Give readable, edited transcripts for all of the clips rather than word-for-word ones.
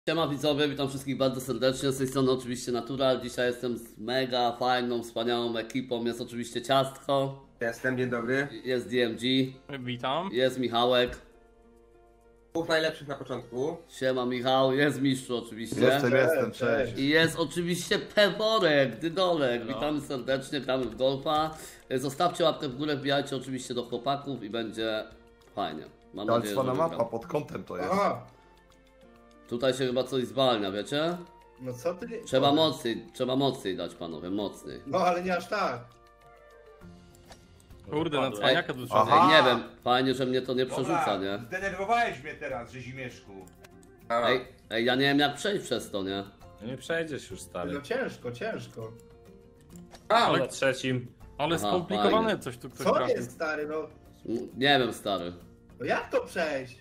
Siema widzowie, witam wszystkich bardzo serdecznie, z tej strony oczywiście Natural. Dzisiaj jestem z mega fajną, wspaniałą ekipą. Jest oczywiście Ciastko. Jestem, dzień dobry. Jest DMG. Witam. Jest Michałek. Dwóch najlepszych na początku. Siema Michał, jest Mistrzu oczywiście. Jestem, cześć. I jest oczywiście Peworek, Dydolek. Witamy serdecznie, gramy w golfa. Zostawcie łapkę w górę, wbijajcie oczywiście do chłopaków i będzie fajnie. Mam nadzieję, że Cwana mapa wygram. pod kątem to jest. Aha, Tutaj się chyba coś zwalnia, wiecie? no co ty? Trzeba mocniej dać panowie, mocniej. No ale nie aż tak. Kurde, na cwaniaka tu Aha. trzeba. Ej, nie wiem, fajnie, że mnie to nie przerzuca, nie? Zdenerwowałeś mnie teraz, Rzezimieszku. Ej, ja nie wiem jak przejść przez to, nie? Nie przejdziesz już, No stary. ciężko. A, Na trzecim. Ale Aha, skomplikowane fajnie. coś tu ktoś Co trafił. jest stary, no? Nie wiem, stary. No jak to przejść?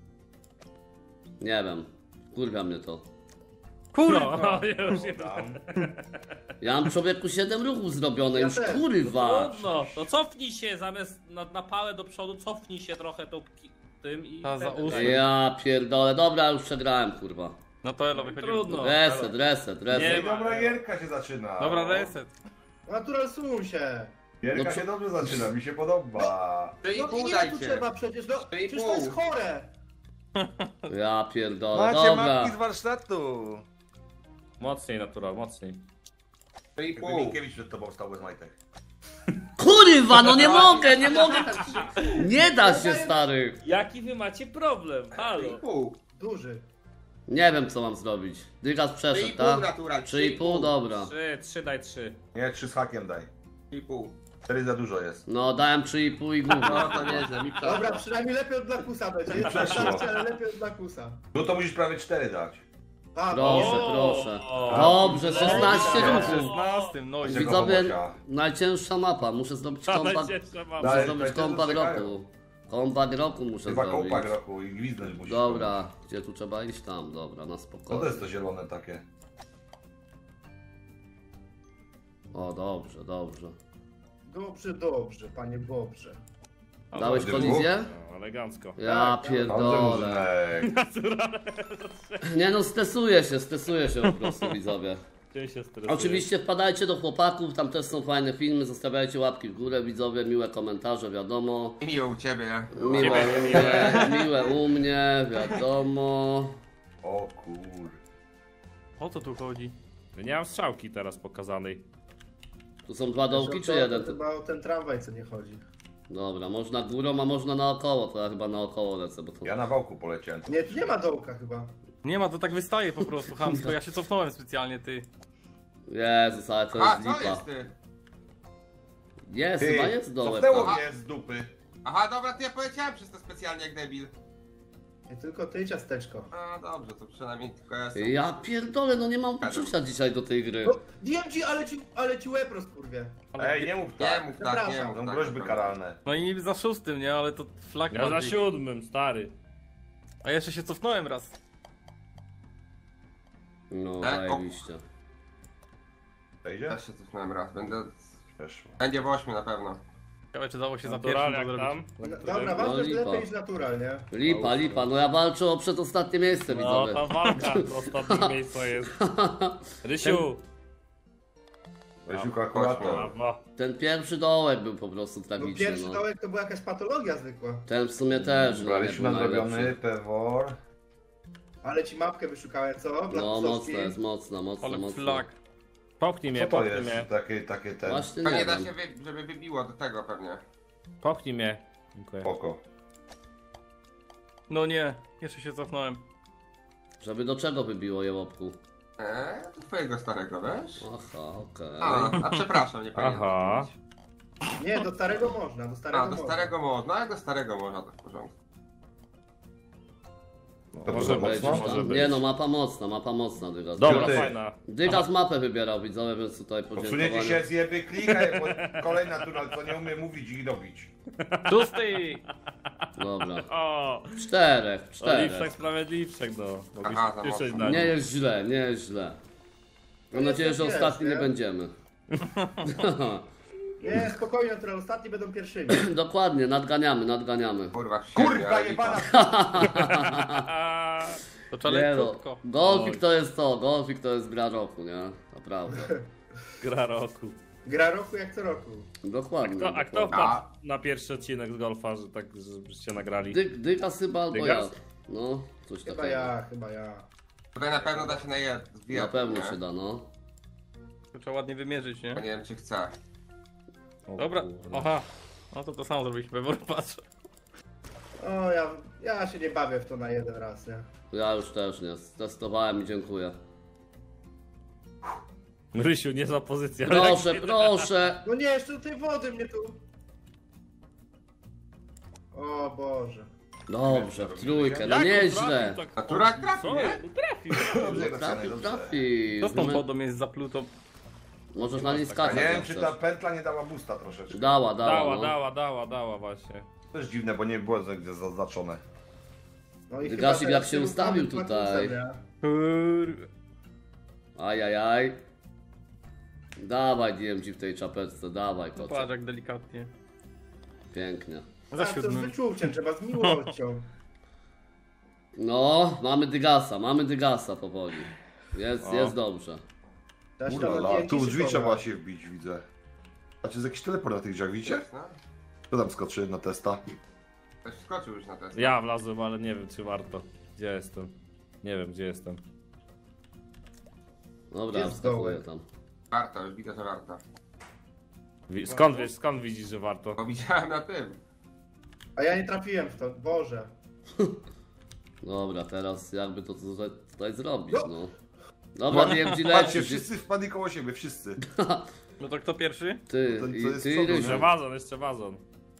Nie wiem. Kurwa mnie to. Kurwa! No, już nie Tam. Ja mam człowieku 7 ruchów zrobione, Ja już też. kurwa. Trudno, to cofnij się zamiast na pałę do przodu, cofnij się trochę tym i... A, za wtedy- usta. Ja pierdolę, dobra, już przegrałem, kurwa. No to elo, wychodzimy. Trudno. Reset. Nie I dobra gierka się zaczyna. Dobra, reset. Natural sun się. Gierka No co- się dobrze zaczyna, mi się podoba. i No pół ile tu dajcie. trzeba przecież, no Trzy i przecież to jest pół. chore. Ja pierdolę, Macie dobra. mapki z warsztatu. Mocniej, natural, mocniej. 3,5. Minkiewicz przed tobą stał bez majtek. Kurwa, no nie mogę. Nie da się, stary. Jaki wy macie problem? Halo. 3,5. Duży. Nie wiem co mam zrobić. Dygas przeszedł, 3,5 tak? natural. 3,5, dobra. 3, daj 3. Nie, 3 z hakiem daj. 3,5. 4 za dużo jest. No, dałem 3,5 i No gówno. to nieźle, mi Dobra, przynajmniej lepiej od Blakusa będzie. Jest Przeszło. starcie, ale lepiej od Blakusa. No to musisz prawie 4 dać. A, Proszę. Dobrze, 16 Dobra. ruchów. 16, no i Tego Widzowie, Bobosia. najcięższa mapa. Muszę zrobić kompak. mam. Muszę Daj, zrobić tutaj kompak też czekają. roku. Kompak roku muszę Chyba zrobić. kołpak roku i gwizdnąć musisz. Dobra, gdzie tu trzeba iść? Tam, dobra, na Co to spokojnie. jest to zielone takie? O, dobrze. Dobrze, panie Bobrze. Dałeś Dobrze, kolizję? No, elegancko. Ja Dobrze, pierdolę. Murzynek. Nie no, stresuję się po prostu, widzowie. Gdzie się stresuje? Oczywiście wpadajcie do chłopaków, tam też są fajne filmy, zostawiajcie łapki w górę, widzowie, miłe komentarze, wiadomo. Miło u ciebie. Miłe u mnie, wiadomo. O kur... O co tu chodzi? Nie mam strzałki teraz pokazanej. Tu są dwa dołki czy To jeden? chyba o ten tramwaj co nie chodzi. Dobra, można górą, a można naokoło, to ja chyba naokoło lecę, bo to... Ja na wałku poleciałem. Nie, tu nie ma dołka chyba. Nie ma, to tak wystaje po prostu, chamsko. Ja się cofnąłem specjalnie, ty. Jezus, ale to A, jest co lipa. jest ty? Jest, chyba jest dołek. Cofnęło tam. mnie z dupy. Aha, dobra, to ja poleciałem przez to specjalnie jak debil. Nie tylko ty, ciasteczko. A, dobrze, to przynajmniej tylko ja jestem. Ja pierdolę, no nie mam uczucia dzisiaj do tej gry. No, DMG, ale ci łeb rozkurwie. Ej, nie mów Nie tak. mów tak, nie Przepraszam. mów Są tak. groźby karalne. No i niby za 6, nie? Ale to flag Ja za bardziej. 7, stary. A jeszcze się cofnąłem raz. No, Tak, o. zajebiście. Wejdzie? Ja się cofnąłem raz, Weszło. będzie w 8 na pewno. Ciekawe, czy dało się za Natural pierwszym jak to zrobić. tam? No, dobra, ważne, że lipa. lepiej niż natural, nie? Lipa, no ja walczę o przedostatnie miejsce, No, widzowie. ta walka to ostatnie miejsce jest. Rysiu! Rysiuka akurat. Brawo. Ten pierwszy dołek był po prostu No, tragiczny, pierwszy no. dołek to była jakaś patologia zwykła. Ten w sumie też, no, Dobra, nie Rysiu był nadrobiony, najlepszy. Pewor. Ale ci mapkę wyszukałem, co? No, Blakusowski. mocna jest, Ale mocna. flag. Popchnij Co mnie, to popchnij jest? mnie. Takie ten. Właśnie To nie nie da wiem. się, żeby wybiło do tego pewnie. Popchnij mnie. Dziękuję. Oko. No nie, jeszcze się cofnąłem. Żeby do czego wybiło jełopku? Do twojego starego, wiesz? Aha, okej. A przepraszam, nie powinienem Aha. tak mówić. Nie, do starego można, do starego A, do można. starego można, jak do starego można, to w porządku. To Może było być, mocno? może być. Nie no, mapa mocna, Dygas. Dobra, Ty. fajna. Dygas mapę wybierał, widzowie, więc tutaj Odsunięcie podziękowania. się zjeby, klikaj, bo kolejna natural, co nie umie mówić i dobić. 6! Dobra. O! Czterech. Oliwczak sprawiedliwczak, no. Aha, za Mogliśmy mocno. Nie jest źle, nie jest źle. Mam No nadzieję, że jest, ostatni nie nie? będziemy. Nie, spokojnie, natural, ostatni będą pierwszymi. Dokładnie, nadganiamy. Kurwa, Kurwa jebana! To trzeba Nie no, krótko. golfik to jest to, golfik to jest gra roku, nie? Naprawdę. Gra roku. Gra roku jak co roku. Dokładnie. A kto dokładnie. wpadł na pierwszy odcinek z golfa, że tak żebyście nagrali? Dygas chyba albo ja. Dygas? No, coś Chyba takiego. chyba ja. Tutaj na pewno da się zbijać. Na pewno nie? się da, no. To trzeba ładnie wymierzyć, nie? Bo nie wiem czy chcę. O Dobra, kurde. aha. No to samo zrobiliśmy, bo patrzę. O, ja się nie bawię w to na jeden raz, nie? Ja już też nie. Testowałem i dziękuję. Rysiu, nie za pozycję. Proszę, proszę. No nie, jeszcze do tej wody mnie tu... O Boże. Dobrze, w trójkę, no nieźle. Natura trafi, Co? nie? Trafił. Dobrze, Trafi, dobrze. trafi. Co z tą wodą jest zaplutą? Możesz na niej A skakać. nie wiem, jak czy chcesz. ta pętla nie dała boosta troszeczkę. Dała, Dała właśnie. To jest dziwne, bo nie było gdzie zaznaczone. No i Dygasik chyba jak teraz się tym ustawił samym tutaj. plakusem, nie? Kurwa. Ajajaj. Dawaj DMG w tej czapeczce, dawaj Patrz kocie. jak delikatnie. Pięknie. Za Tak, to z siódmym. wyczuciem, trzeba z miłością. No, mamy Dygasa powoli. Jest dobrze. Trzeba się tam na Ulala, DMG tu w drzwi szykować. trzeba się wbić, widzę. A czy jest jakiś teleport na tych drzwiach, widzicie? Jest, no. Kto tam skoczy na testa? Ktoś wskoczył już na test. Ja wlazłem, ale nie wiem czy warto. Gdzie jestem? Nie wiem gdzie jestem. Dobra, Jest wskakuję dołek. tam. Warto, już widzę, że warto. Skąd widzisz, że warto? Bo widziałem na tym. A ja nie trafiłem w to, Boże. Dobra, teraz jakby to tutaj zrobić, no. Dobra, DMG Patrzcie, leci. wszyscy wpadli koło siebie, wszyscy. No to kto pierwszy? Ty, To- to i jest ty przodu, Rysiu. Jeszcze wazon.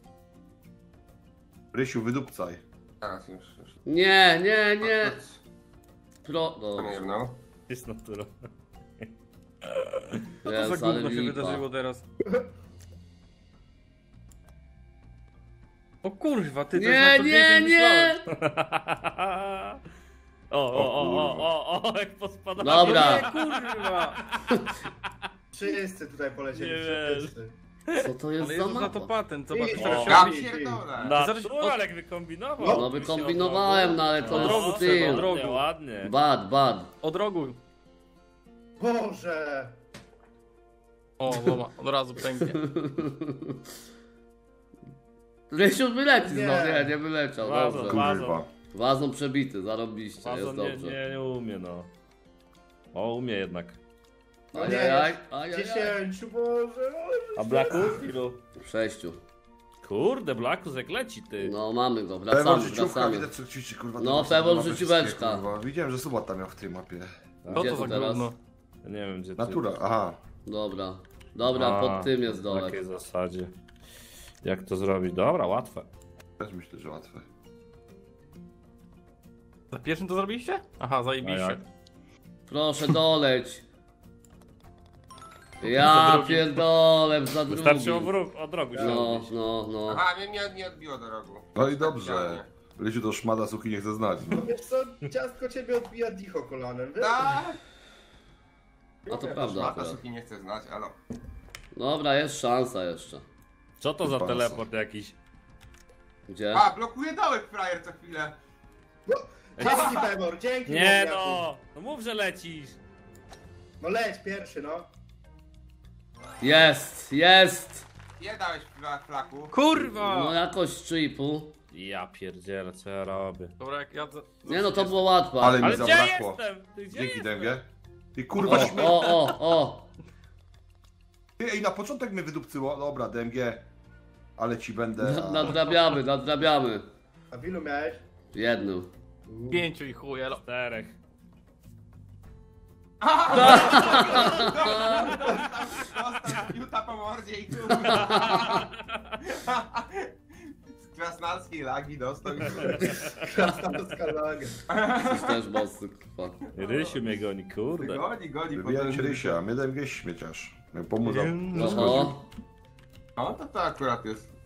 Rysiu, wydupcaj. Teraz już. Nie. Pro... To nie Dobrze. wiem, no. Jest naturą. Co to za Jest, ale gówno się lipa. wydarzyło teraz? O kurwa, ty to jest Nie, najtrudniejsze niż myślałem. O, jak pospadamy. Dobra. Nie, kurwa! Wszyscy tutaj polecieli, Nie wiesz. wszyscy. Co to jest Ale za jest na to mapa? patent, zobacz, I- teraz O. się Ja robi. pierdolę. Natural jak wykombinował. No wykombinowałem, no ale to Od rogu jest trzeba, styl. od rogu. Ładnie. Bad. Od rogu. Boże! O, łoma, od razu pęknie. Rysiu wyleci Nie. znowu, nie wyleciał, Wazon, dobrze. wazon. Kurwa. Wazon przebity, zarobiście, jest Wazon dobrze. nie umie no. O, umie jednak. No nie, Ajajaj. 10, Boże! A Blackus? Ilu? 6. Kurde, Blackus jak leci ty. No mamy go, Pewor wracamy. życiówka, widzę co ćwiczy, kurwa. No, teraz Pewor mapy życióweczka. wszystkie, kurwa. Widziałem, że suba tam miał w tej mapie. Co Gdzie to to za teraz? gówno? Ja nie wiem gdzie ty. Natura, aha. Dobra, A, pod tym jest W dołek. takiej zasadzie. Jak to zrobić? Dobra, łatwe. Też myślę, że łatwe. Za pierwszym to zrobiliście? Aha, A zajebiście. jak? Proszę doleć. Ja pierdolę, za Wystarczy drugim. od rogu się No, odbić. no. Aha, mnie nie odbiło do rogu. No i dobrze. Rysiu to szmada suki nie chce znać. No wiesz co, ciastko ciebie odbija dicho kolanem, wiesz? Tak! A to Ja prawda Mata akurat. suki nie chcę znać, ale... Dobra, jest szansa jeszcze. Co to za Pansa. teleport jakiś? Gdzie? A, blokuje dołek frajer co chwilę. Dzięki, Pewor, dzięki! Nie Bożniaku. no! No mów, że lecisz! No leć pierwszy, no. Jest! Nie dałeś flaku. No Kurwa! jakoś 3,5. Ja pierdzielę, co ja robię. Dobra, jak ja... Nie no, to było łatwe. Ale mi Ale gdzie zabrakło. jestem? Ty gdzie Dzięki, jestem? Dęgie. Ty kurwa śmiech. O! Ty, ej, na początek mnie wydupcyło. Dobra, DMG. Ale ci będę... Nadrabiamy. A w ilu miałeś? Jedną. 5 i chuj, elo. 4. Juta po mordzie i kurwa. Z krasnalskiej lagi dostał i Krasnodębska laga. Jesteś też bossy, kurwa. Rysiu mnie goni, kurde. goni. Wybijać Rysia, a mnie DMG śmieciarz. Miał pomóc Oho. O, to akurat jest.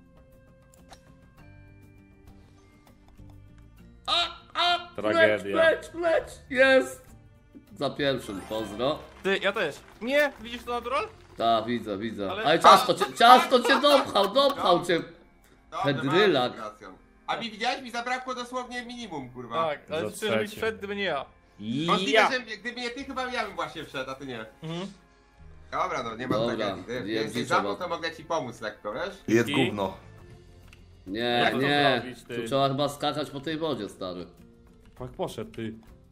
Tragedia. Leć! Jest! Za pierwszym, pozdro. Ty, ja też. Nie, widzisz to natural? Tak, widzę. Ale- Ale ciasto cię dopchał cię. Dobrze, Hedrylak. mała A mi widziałeś, mi zabrakło dosłownie minimum, kurwa. Tak, ale Za szczerze żebyś trzecie. wszedł, gdyby nie ja. Możliwe, Ja! że gdyby nie ty, chyba ja bym właśnie wszedł, a ty nie. Mhm. Dobra, no nie mam Dobra, tragedii. Ty jest jesteś życie, za mną, bo- to mogę ci pomóc lekko, wiesz? Jedz I? gówno. Nie, Jak to nie. zrobić, ty? Tu trzeba chyba skakać po tej wodzie, stary. Jak poszedł, ty.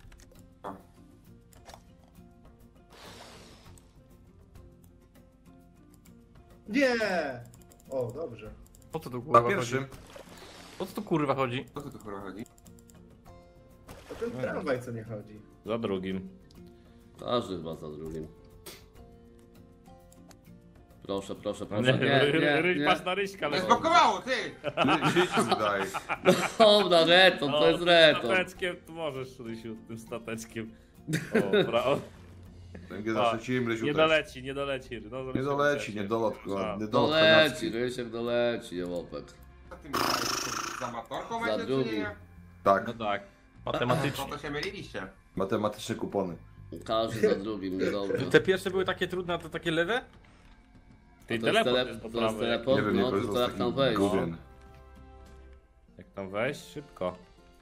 Nie! O, dobrze. Po co tu Na kurwa chodzi? pierwszym. Po co tu kurwa chodzi? O co tu kurwa chodzi? To ten tramwaj co nie chodzi. Za drugim. Każdy chyba za drugim. Proszę, proszę, Nie, proszę. Nie, Ryś, nie, patrz nie. na Ryśka, To ale... zblokowało, ty! Życiu daj. Dobra, reton, to jest reton. Stateczkiem, tu możesz, Rysiu, tym stateczkiem. O, brawo. Węgiel za trzecim, Rysiu Nie też. doleci, nie doleci. No, Nie doleci, nie dolot, A. nie dolot Doleci, kanadzki. Rysiek doleci, jełopek. Co ty myślałeś, że za amatorką Za będzie, czy drugim. nie? Tak, No tak. No Matematycznie. to się myliliście. matematyczne kupony. Każdy za drugim, niedobrze. Te pierwsze były takie trudne, a te takie lewe? Ty To jest teleport jest po to jest prawej. teleport, Nie wiem, nie no tylko korzystam jak z tam takich wejść. gówien. Jak tam wejść? Szybko.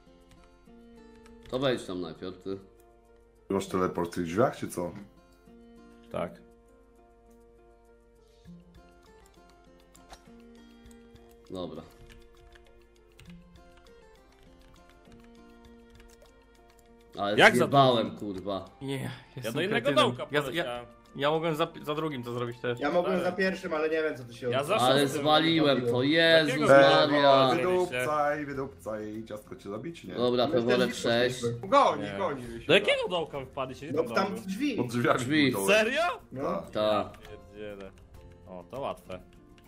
To wejdź tam najpierw, ty. Masz teleport w tych drzwiach, czy co? Tak. Dobra. Ale Jak za zjebałem, drugim? kurwa. Nie, Ja jestem do innego kretynem. dołka ja poleciałem. mogłem za drugim to zrobić też. Ja mogłem Tak. za pierwszym, ale nie wiem co tu się Ja za Ale szóstym zwaliłem to, Jezus Takiego Maria. Wydupcaj, wydupcaj. Ciastko cię zabić, nie? Dobra, My też Peworek nie 6. poszliśmy. Goni, Nie. goni. Rysiu. Do jakiego dołka wpadliście? No tam drzwi. Pod drzwiami. Drzwi. był dołek. Serio? No. Tak. Pierdziele. O, to łatwe.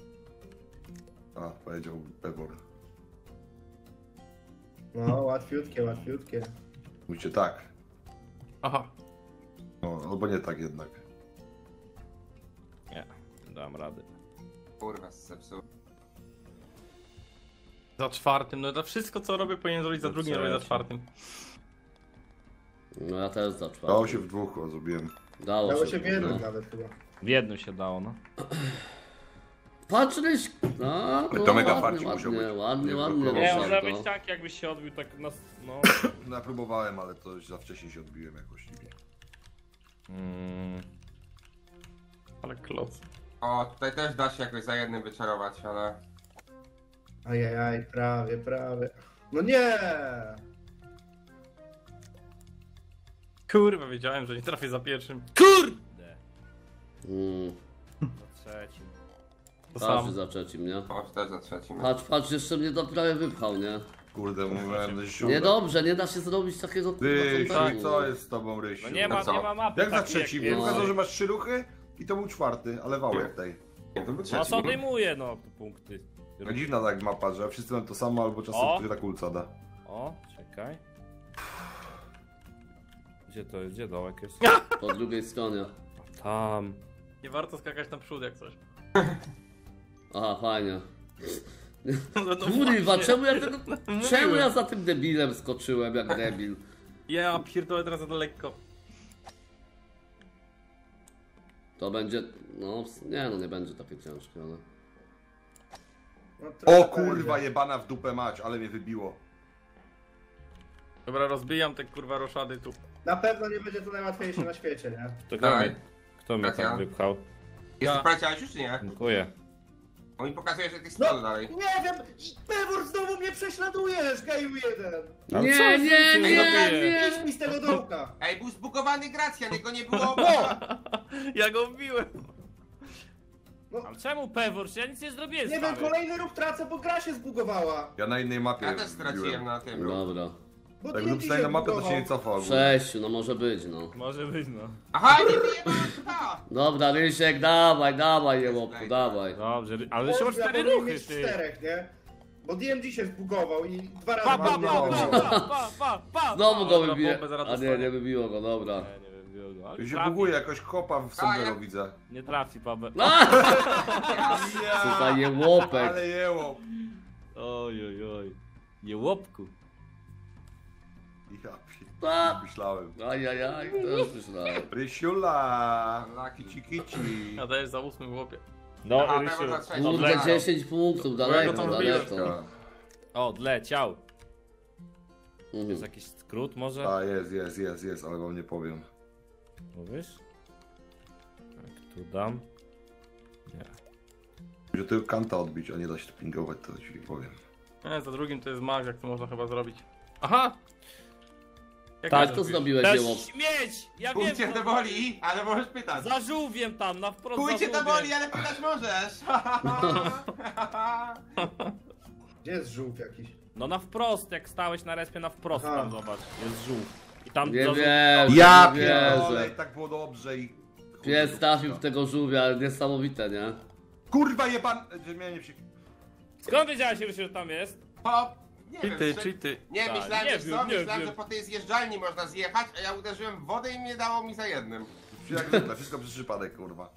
A, powiedział Pebor. No, łatwiutkie, łatwiutkie. Mówicie tak. Aha. No, albo nie tak jednak. Nie, nie dam rady. Kurwa, zepsuł. Za czwartym, no to wszystko co robię powinien zrobić za Za drugim, robię za trzecim. czwartym. No ja też za Dało czwartym. się w dwóch, o, zrobiłem. Dało się w no. jednym nawet chyba. W jednym się dało, no. Patrz, Ryś. No, To mega ładnie, farci musiał ładnie, być. ładnie, Nie ładnie. blokował. Nie, Ryszard, może to. być tak, jakbyś się odbił tak na... no. No, ja próbowałem, ale to za wcześnie się odbiłem jakoś niby. Ale kloc. O, tutaj też da się jakoś za jednym wyczarować, ale... Ajajaj, prawie, prawie. No nie! Kurwa, wiedziałem, że nie trafię za pierwszym. Kurde! Mm, Za trzecim. To Każdy sam. za trzecim, nie? O, też za trzecim. Patrz, patrz, jeszcze mnie do prawie wypchał, nie? Kurde, mówiłem, że się Niedobrze, nie da się zrobić takiego Rysiu, kontentu. co jest z tobą, Rysiu? No nie ma, co? nie ma mapy Jak za takiej, trzecim? jest. Pokazał, że masz 3 ruchy i to był czwarty, ale wałek tej. Nie, to był No trzeci. co odejmuje, no, tu punkty. No dziwna tak mapa, że wszyscy mają to samo, albo czasem O! ktoś na kulca da. O, czekaj. Gdzie to jest? Gdzie dołek jest? Po drugiej stronie. Tam. Nie warto skakać na przód jak coś. Aha, fajnie. No, no Kurwa, właśnie. czemu ja tego... Mówiłem. Czemu ja za tym debilem skoczyłem jak debil? Ja pierdolę teraz za lekko. To będzie... No, nie no, nie będzie takie ciężkie, ale... No, trochę O kurwa, będzie. jebana w dupę mać, ale mnie wybiło. Dobra, rozbijam te kurwa roszady tu. Na pewno nie będzie to najłatwiejsze na świecie, nie? To Dawaj. kto mnie Tak, tam ja. wypchał? Jest poleciałeś już, czy nie? Dziękuję. On mi pokazuje, że ty z No, przodu dalej. nie wiem! Pewor, znowu mnie prześladujesz, geju jeden! Ale Nie, co nie, ja nie, zrobiłem? nie! Idź mi z tego dołka! Ej, był zbugowany Gracjan, jego nie było. Ja go wbiłem. Ale czemu Pewor? Ja nic nie zrobiłem, Nie wiem, stary. kolejny ruch tracę, bo gra się zbugowała. Ja na innej mapie Ja też straciłem wbiłem. na tym. Dobra. Bo Jak TNT lub staje na mapę, to zbugował. się nie cofa ogólnie. 6, no może być, no. Może być, no. Aha, nie wyjebałem chyba! Dobra, Rysiek, dawaj, dawaj, jełopku, dawaj. Dobrze, ale się ma Można 4 powinien ruchy, mieć ty. 4, nie? Bo DMG się zbugował i 2 razy Pa, pa, mnie pa, wybiło. pa. Znowu go Dobra, wybiło. bombę zaraz A nie, dostanę. nie wybiło go, dobra. Nie, nie wiem, było go. Ale Tu się trafi. buguje, jakoś kopa w Sombero ja- widzę. Nie trafi, Paweł. Co za jełopek. Ale jeło. Oj, oj, oj. Jełopku. Ja A! myślałem. Ajajaj, też myślałem. Rysiula! Kici kici. Ja dajesz za 8 w łopie. No, Aha, Rysiu. Pewor za trzecim. Kurde, Dobra. 10 punktów, daleko, tam wbiłem. daleko. O, odleciał. Mhm. Jest jakiś skrót może? A, jest, ale wam nie powiem. Mówisz? Tak, tu dam. Nie. Że tylko kanta odbić, a nie da się pingować, to ci powiem. Nie, za drugim to jest mag, jak to można chyba zrobić. Aha! Jak Tak, to to zrobiłeś Też dzieło. śmieć! Ja wiem, Pójdźcie to boli, ale możesz pytać. za żółwiem tam, na wprost za Pójdźcie to żółwiem. boli, ale pytać możesz. Gdzie jest żółw jakiś? No na wprost, jak stałeś na respie, na wprost Aha. tam zobacz, jest żółw. I tam Nie za wiem, Ja nie pierdolę, wierzę. i tak było dobrze i... Pies trafił w tego żółwia, ale niesamowite, nie? Kurwa jeban... że miałem nie przy... Skąd wiedziałeś, że tam jest? Hop. Nie Cheaty, wiem, cheaty. Nie, Tak, myślałem, nie że wiem, co? nie Myślałem, wiem. że po tej zjeżdżalni można zjechać, a ja uderzyłem w wodę i mnie dało mi za jednym. Jak zwykle, wszystko przez przypadek, kurwa.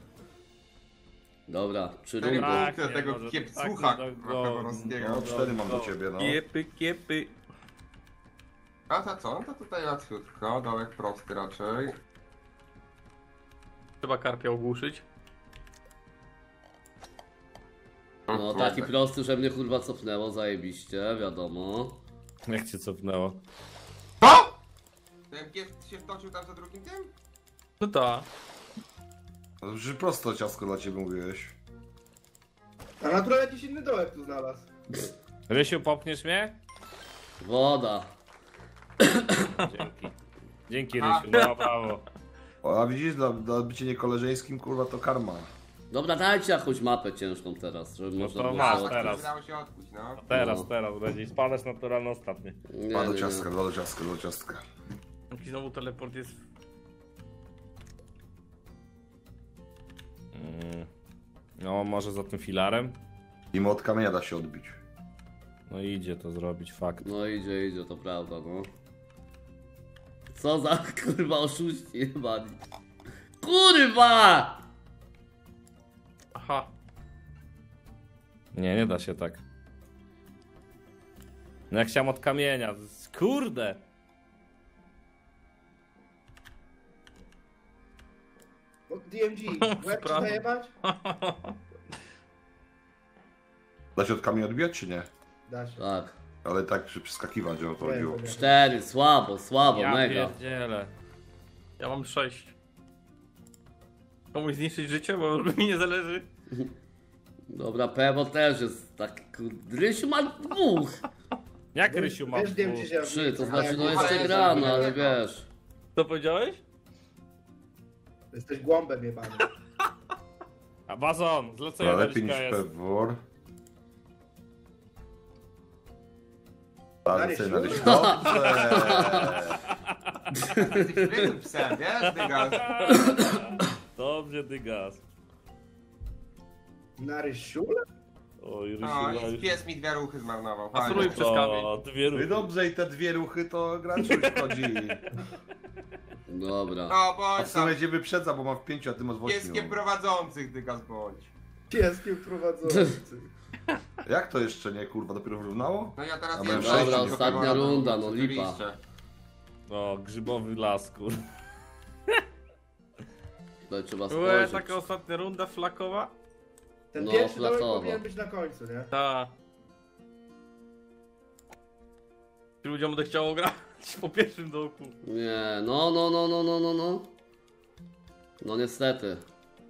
Dobra, 3 Cztery rundy. Tak, punkty nie, tego może kiepcucha tak, Kowalskiego. No, 4 mam do ciebie, no. Kiepy. A to co? To tutaj łatwiutko, dołek prosty raczej. Trzeba karpia ogłuszyć. No taki prosty, że mnie kurwa cofnęło, zajebiście, wiadomo. Jak cię cofnęło? Co? Ten pies się wtoczył tam za drugim tym? No tak. No, że prosto ciastko dla ciebie mówiłeś. A naturalnie jakiś inny dołek tu znalazł. Rysiu, popchniesz mnie? Woda. Dzięki. Dzięki Rysiu, no brawo. O, a widzisz, dla bycia niekoleżeńskim, kurwa, to karma. Dobra, dajcie jakąś mapę ciężką teraz, żeby można to było masz załatwić. teraz. Udało się odkuć, no. Teraz, będzie spadasz naturalnie ostatnie. Nie, Dwa do nie, ciastka, nie. dwa do ciastka, dwa do ciastka. Jakiś znowu teleport jest. No, może za tym filarem? I od kamienia da się odbić. No idzie to zrobić, fakt. No idzie, to prawda, no. Co za kurwa oszuści jebani. Kurwa! Aha. Nie da się tak. No jak chciałem od kamienia, kurde! No, DMG, łeb ci Prawda. zajebać? Da się od kamienia odbijać, czy nie? Da się. Tak. Ale tak, że przeskakiwać, że o to Nie, chodziło. dobra. 4, słabo, Ja mega. pierdzielę. Ja mam 6. Komuś zniszczyć życie, bo mi nie zależy. Dobra, Pewo też jest taki kurde. Rysiu ma 2. Jak Rysiu ma? Wiesz, DMG się 3, to robi. znaczy no Ale jeszcze jest gra, no innego. ale wiesz. Co powiedziałeś? Jesteś głąbem jebanym. A Bazon, Dobra, zlecenie lepiej niż jest. Pewor. Ale Rysiu? sobie na Rysiu. Dobrze! Jesteś fryzym psem, wiesz, dygas? Dobrze, dygas. Na rysiule? Oj, Rysiu, No no, i pies mi 2 ruchy zmarnował. A fajnie. spróbuj przez kamień. o, dwie No i ruchy. dobrze, i te dwie ruchy to graczuś wchodzi. Dobra. No A bądź w tam. sumie cię wyprzedza, bo ma w 5, a ty masz w 8. Pieskiem prowadzących, dygas bądź. Pieskiem prowadzący. Jak to jeszcze nie, kurwa, dopiero wyrównało? No ja teraz A nie mam wiem, sześć, jak to ostatnia było, runda, no oczywiście. lipa. O, grzybowy las, kur. To trzeba Była spojrzeć. taka ostatnia runda flakowa? Ten No, pierwszy dołek flakowo. powinien być na końcu, nie? Ta. Czy ludziom będę chciało grać po pierwszym dołku? Nie, no. No niestety.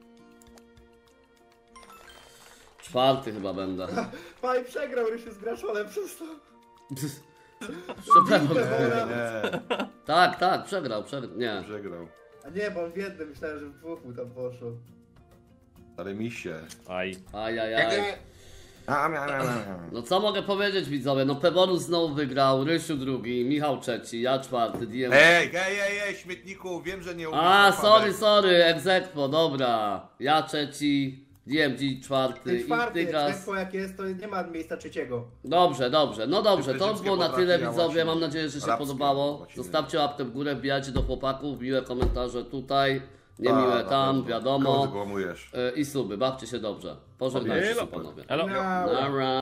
4 chyba będę. Faj przegrał Rysiu z Graszolem przez to. Przepraszam. Nie, Tak, przegrał, nie. przegrał. A nie, bo on w jednym, myślałem, że w dwóch mu tam poszło. Na remisie. Aj. Ajajaj. Jak No co mogę powiedzieć widzowie, no Pewonus znowu wygrał, Rysiu drugi, Michał trzeci, ja 4, DM. Ej, śmietniku, wiem, że nie umiesz. A, napadać. sorry, egzekwo, dobra. Ja trzeci, DMG 4 Ten i czwarty, Tygas. tempo jak jest, to nie ma miejsca trzeciego. Dobrze, no dobrze, Ty to wszystkie było na potrafi tyle na widzowie, łacinie. mam nadzieję, że się Arabskie, podobało. łaciny. Zostawcie łapkę w górę, wbijajcie do chłopaków, miłe komentarze tutaj, A, niemiłe na tam, pewno. wiadomo. Kogo złamujesz? I suby, bawcie się dobrze. Pożegnajcie się Super. panowie. Elo. No. Nara.